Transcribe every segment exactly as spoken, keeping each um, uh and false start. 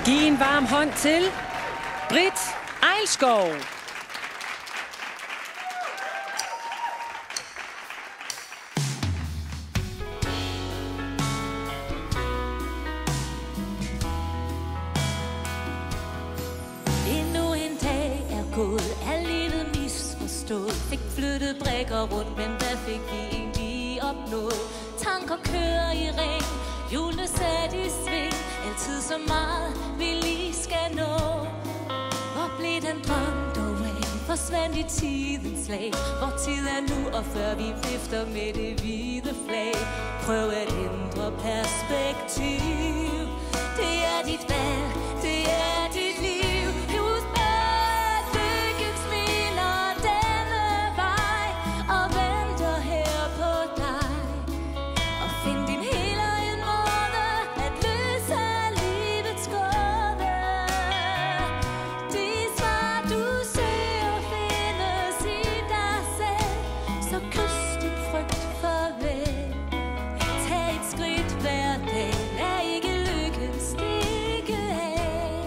Giv en varm hånd til Britt Eilskov. Endnu en dag er gået, er livet misforstået. Fik flyttet brikker rundt, men hvad fik vi egentlig opnået? Tanker kører i ring, hjulene sat i sving. Altid så meget, vi lige skal nå. Hvor blev den drøm dog af? Forsvandt i tidens slag. Hvor tid er nu, og før vi vifter med det hvide flag. Prøv at ændre perspektiv. Det er dit valg, det er dit liv. Husk på, at lykken smiler denne vej og venter her på dig. Og find din helt egen måde at løse livets gåde. De svar du søger findes i dig selv. Så kys din frygt farvel. Tag et skridt hver dag. Lad ikke lykken stikke af.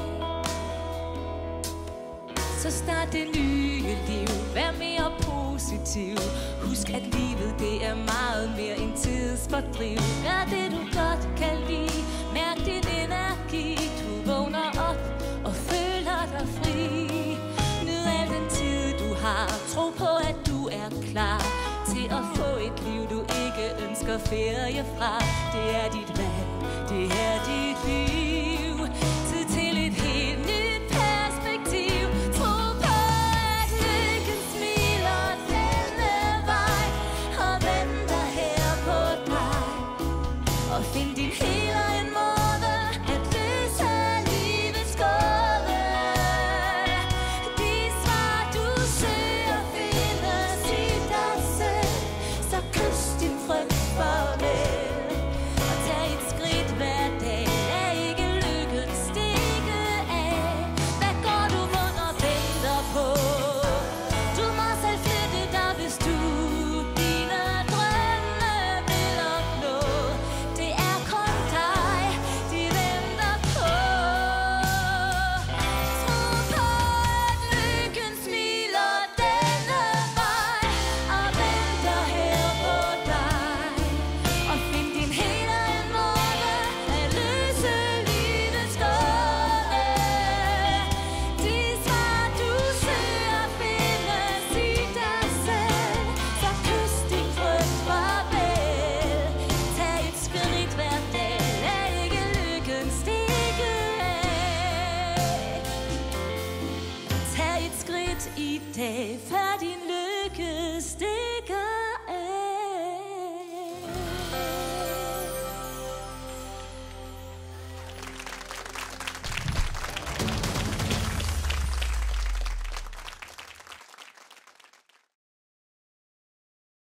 Så start det nye liv. Vær mere positiv. Husk at livet det er meget mere end tidsfordriv. Gør det du godt kan lide. Mærk din energi. Du vågner op og føler dig fri. Nyd al den tid du har. Tro på at du er klar til at få et liv du ikke ønsker ferie fra. Det er dit valg, det er dit liv. Tid til et helt nyt perspektiv. Tro på at lykken smiler denne vej og venter her på dig. Og find din helt egen måde at løse livets gåde. De svar du søger findes i dig selv. Så kys din frygt farvel. Og tag et skridt hver dag. Lad ikke lykken stikke af. Hvad går du rundt og venter på? Du må selv flytte dig, hvis du dine drømme vil opnå. Det er kun dig, de venter på. Tro på at lykken smiler denne vej og venter her på dig. Og find din helt egen måde at løse livets gåde. De svar du søger findes i dig selv. Så kys din frygt farvel. Tag et skridt hver dag. Lad ikke lykken stikke af. Tag et skridt i dag, før din lykke stikker